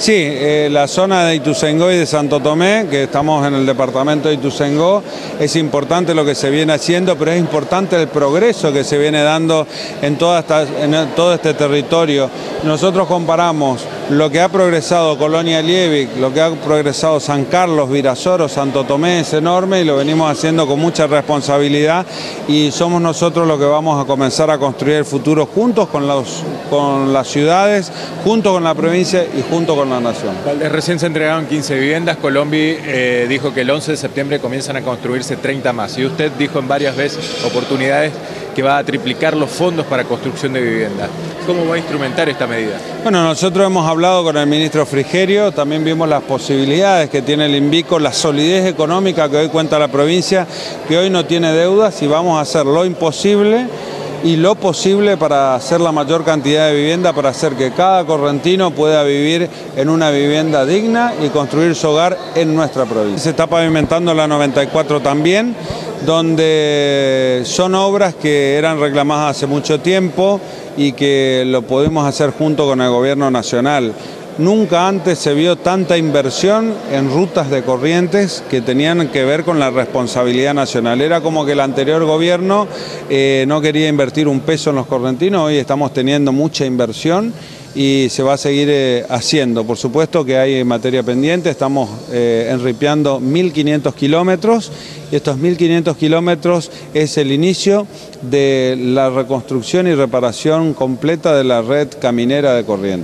Sí, la zona de Ituzaingó y de Santo Tomé, que estamos en el departamento de Ituzaingó, es importante lo que se viene haciendo, pero es importante el progreso que se viene dando en todo este territorio. Nosotros comparamos lo que ha progresado Colonia Liebig, lo que ha progresado San Carlos, Virasoro, Santo Tomé, es enorme y lo venimos haciendo con mucha responsabilidad y somos nosotros los que vamos a comenzar a construir el futuro juntos con las ciudades, junto con la provincia y junto con la nación. Recién se entregaron 15 viviendas, Colombi dijo que el 11 de septiembre comienzan a construirse 30 más y usted dijo en varias oportunidades que va a triplicar los fondos para construcción de vivienda. ¿Cómo va a instrumentar esta medida? Bueno, nosotros hemos hablado con el ministro Frigerio, también vimos las posibilidades que tiene el INVICO, la solidez económica que hoy cuenta la provincia, que hoy no tiene deudas y vamos a hacer lo imposible y lo posible para hacer la mayor cantidad de vivienda, para hacer que cada correntino pueda vivir en una vivienda digna y construir su hogar en nuestra provincia. Se está pavimentando la 94 también, donde son obras que eran reclamadas hace mucho tiempo y que lo podemos hacer junto con el gobierno nacional. Nunca antes se vio tanta inversión en rutas de corrientes que tenían que ver con la responsabilidad nacional. Era como que el anterior gobierno no quería invertir un peso en los correntinos, hoy estamos teniendo mucha inversión y se va a seguir haciendo. Por supuesto que hay materia pendiente, estamos enripeando 1.500 kilómetros y estos 1.500 kilómetros es el inicio de la reconstrucción y reparación completa de la red caminera de corriente.